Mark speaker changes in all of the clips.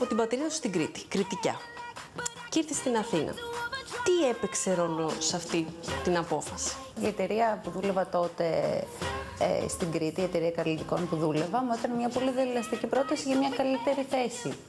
Speaker 1: την πατρίδα σου στην Κρήτη, Κρητικιά, και ήρθες στην Αθήνα. Τι έπαιξε ρόλο σε αυτή την απόφαση?
Speaker 2: Η εταιρεία που δούλευα τότε στην Κρήτη, η εταιρεία καλλιτικών που δούλευα, μου έκανε μια πολύ δελεαστική πρόταση για μια καλύτερη θέση.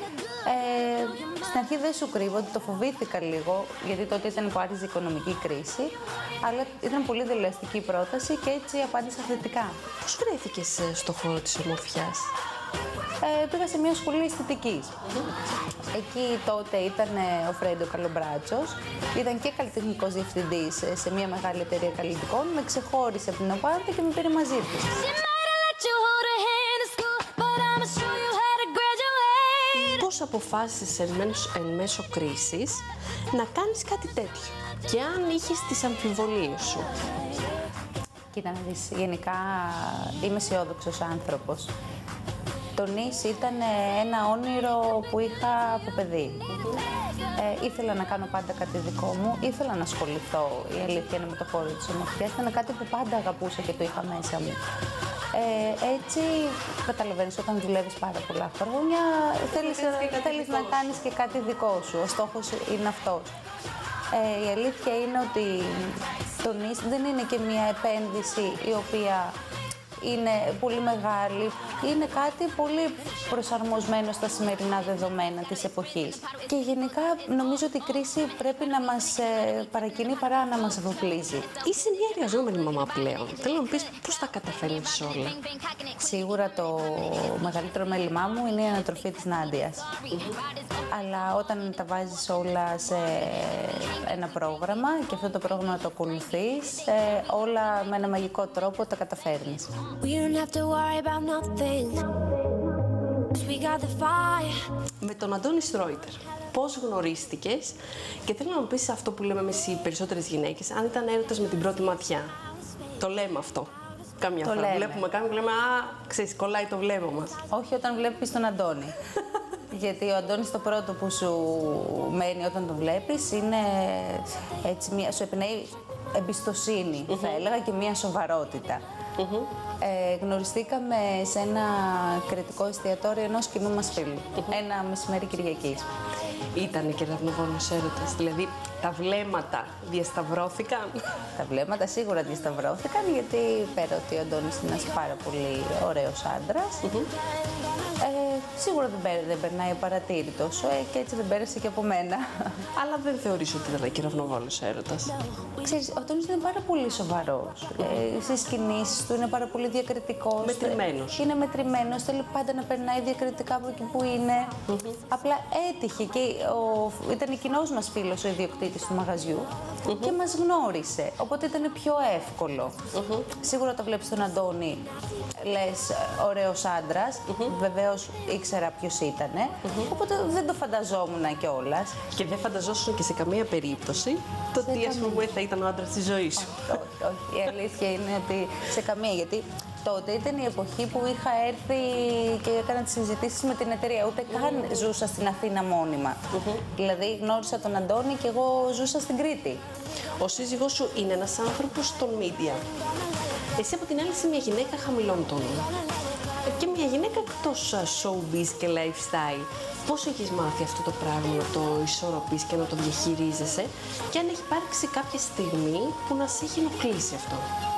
Speaker 2: Στην αρχή δεν σου κρύβω ότι το φοβήθηκα λίγο, γιατί τότε ήταν που άρχιζε η οικονομική κρίση, αλλά ήταν πολύ δελεαστική πρόταση και έτσι απάντησα θετικά.
Speaker 1: Πώς βρέθηκες στο χώρο της ομορφιάς?
Speaker 2: Πήγα σε μια σχολή αισθητικής. Εκεί τότε ήταν ο Φρέντο Καλομπράτσος, ήταν και καλλιτεχνικός διευθυντής σε μια μεγάλη εταιρεία καλλιτικών, με ξεχώρισε από την Οπάντη και με πήρε μαζί του.
Speaker 1: Πώς αποφάσισες εν μέσω κρίσης να κάνεις κάτι τέτοιο και αν είχες τις αμφιβολίες σου?
Speaker 2: Κοίτα να δεις, γενικά είμαι αισιόδοξος άνθρωπος. Το νης ήταν ένα όνειρο που είχα από παιδί. Ήθελα να κάνω πάντα κάτι δικό μου, ήθελα να ασχοληθώ, η αλήθεια είναι, με το χώρο της ομορφιάς. Ήταν κάτι που πάντα αγαπούσα και το είχα μέσα μου. Έτσι, καταλαβαίνεις, όταν δουλεύεις πάρα πολλά χρόνια, θέλεις να κάνεις και κάτι δικό σου. Ο στόχος είναι αυτός. Η αλήθεια είναι ότι το νης δεν είναι και μια επένδυση η οποία είναι πολύ μεγάλη. Είναι κάτι πολύ προσαρμοσμένο στα σημερινά δεδομένα της εποχής. Και γενικά νομίζω ότι η κρίση πρέπει να μας παρακινεί παρά να μας αφοπλίζει.
Speaker 1: Είσαι μια εργαζόμενη μαμά πλέον. Θέλω να μου πεις πώς τα καταφέρνεις όλα.
Speaker 2: Σίγουρα το μεγαλύτερο μέλημά μου είναι η ανατροφή της Νάντιας. Αλλά όταν τα βάζεις όλα σε ένα πρόγραμμα και αυτό το πρόγραμμα το ακολουθείς, όλα με ένα μαγικό τρόπο τα καταφέρνεις.
Speaker 1: Με τον Αντώνη Στρόιτερ, πώς γνωρίστηκες? Και θέλω να μου πεις αυτό που λέμε εμείς οι περισσότερες γυναίκες, αν ήταν έρωτας με την πρώτη ματιά. Το λέμε αυτό. Καμιά φορά βλέπουμε κάποιον και λέμε «Α, ξέρεις, κολλάει το βλέμμα μας».
Speaker 2: Όχι όταν βλέπεις τον Αντώνη. Γιατί ο Αντώνης το πρώτο που σου μένει όταν τον βλέπεις είναι έτσι, σου εμπνέει εμπιστοσύνη, θα έλεγα, και μια σοβαρότητα. Γνωριστήκαμε σε ένα κρητικό εστιατόριο ενός κοινού μας φίλου, ένα μεσημέρι Κυριακής.
Speaker 1: Ήτανε και ραυνοβόλος έρωτας, δηλαδή τα βλέμματα διασταυρώθηκαν?
Speaker 2: Τα βλέμματα σίγουρα διασταυρώθηκαν, γιατί πέρα ότι ο Αντώνης είναι ένας πάρα πολύ ωραίος άντρας, σίγουρα δεν περνάει απαρατήρητος και έτσι δεν πέρασε και από μένα.
Speaker 1: Αλλά δεν θεωρείς ότι ήταν και ραυνοβόλος έρωτας?
Speaker 2: Ξέρεις, ο Αντώνης είναι πάρα πολύ σοβαρός. Στις κινήσεις του είναι πάρα πολύ διακριτικός.
Speaker 1: Μετρημένος.
Speaker 2: Είναι μετρημένος, θέλει πάντα να περνάει διακριτικά από εκεί που είναι. Απλά έτυχε και ήταν κοινός μας φίλος ο ιδιοκτήτης του μαγαζιού και μας γνώρισε, οπότε ήταν πιο εύκολο. Σίγουρα το βλέπεις τον Αντώνη, λες ωραίος άντρας, βεβαίως ήξερα ποιος ήτανε, οπότε δεν το φανταζόμουν κιόλας.
Speaker 1: Και δεν φανταζόσουν και σε καμία περίπτωση το ότι ας πούμε θα ήταν ο άντρας της ζωής σου?
Speaker 2: Όχι, η αλήθεια είναι ότι σε καμία, γιατί τότε ήταν η εποχή που είχα έρθει και έκανα τις συζητήσεις με την εταιρεία, ούτε καν ζούσα στην Αθήνα μόνιμα. Δηλαδή γνώρισα τον Αντώνη και εγώ ζούσα στην Κρήτη.
Speaker 1: Ο σύζυγός σου είναι ένας άνθρωπος των media. Εσύ από την άλλη είσαι μια γυναίκα χαμηλών τόνων και μια γυναίκα εκτός showbiz και lifestyle. Πώς έχεις μάθει αυτό το πράγμα να το ισορροπείς και να το διαχειρίζεσαι, και αν έχει υπάρξει κάποια στιγμή που να σε έχει ενοχλήσει αυτό?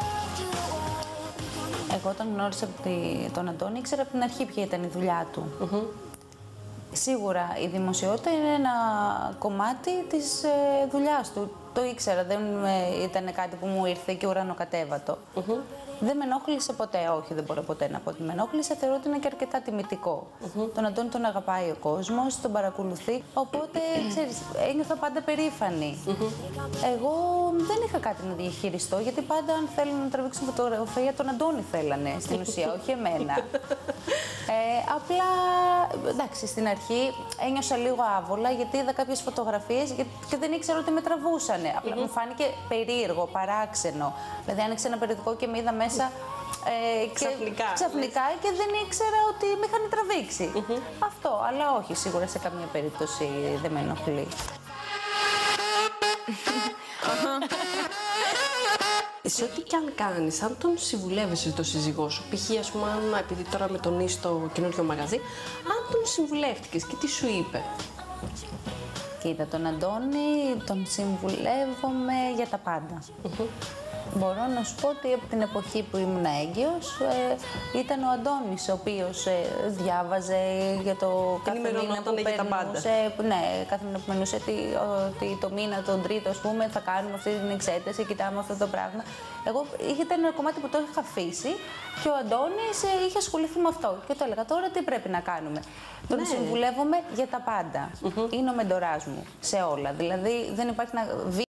Speaker 2: Εγώ όταν γνώρισα τον Αντώνη ήξερα από την αρχή ποια ήταν η δουλειά του. Σίγουρα η δημοσιότητα είναι ένα κομμάτι της δουλειάς του. Το ήξερα, δεν ήταν κάτι που μου ήρθε και ουρανοκατέβατο. Δεν με ενόχλησε ποτέ, όχι, δεν μπορώ ποτέ να πω ότι με ενόχλησε. Θεωρώ ότι είναι και αρκετά τιμητικό. Τον Αντώνη τον αγαπάει ο κόσμος, τον παρακολουθεί. Οπότε, ξέρεις, ένιωθα πάντα περήφανη. Εγώ δεν είχα κάτι να διαχειριστώ, γιατί πάντα αν θέλουν να τραβήξουν φωτογραφία, τον Αντώνη θέλανε στην ουσία, όχι εμένα. Απλά, εντάξει, στην αρχή ένιωσα λίγο άβολα, γιατί είδα κάποιες φωτογραφίες και δεν ήξερα ότι με τραβούσανε. Απλά μου φάνηκε περίεργο, παράξενο. Δηλαδή, άνοιξε ένα περιοδικό και με είδα μέσα ξαφνικά και δεν ήξερα ότι με είχαν τραβήξει. Αυτό, αλλά όχι, σίγουρα σε καμία περίπτωση δεν με ενοχλεί.
Speaker 1: σε ό,τι και αν κάνεις, αν τον συμβουλεύεσαι το σύζυγό σου, π.χ. ας πούμε, επειδή τώρα με τονίσει το καινούριο μαγαζί, αν τον συμβουλεύτηκες και τι σου είπε?
Speaker 2: Κοίτα, τον Αντώνη τον συμβουλεύομαι για τα πάντα. Μπορώ να σου πω ότι από την εποχή που ήμουν έγκυος ήταν ο Αντώνης ο οποίος διάβαζε για το κάθε μήνα που περνούσε. Ναι, κάθε μήνα που περνούσε ότι το μήνα, τον τρίτο, ας πούμε, θα κάνουμε αυτή την εξέταση, κοιτάμε αυτό το πράγμα. Εγώ ήταν ένα κομμάτι που το είχα αφήσει και ο Αντώνης είχε ασχοληθεί με αυτό. Και του έλεγα τώρα τι πρέπει να κάνουμε. Τον συμβουλεύομαι για τα πάντα. Είναι ο μεντοράς μου σε όλα. Δηλαδή δεν υπάρχει να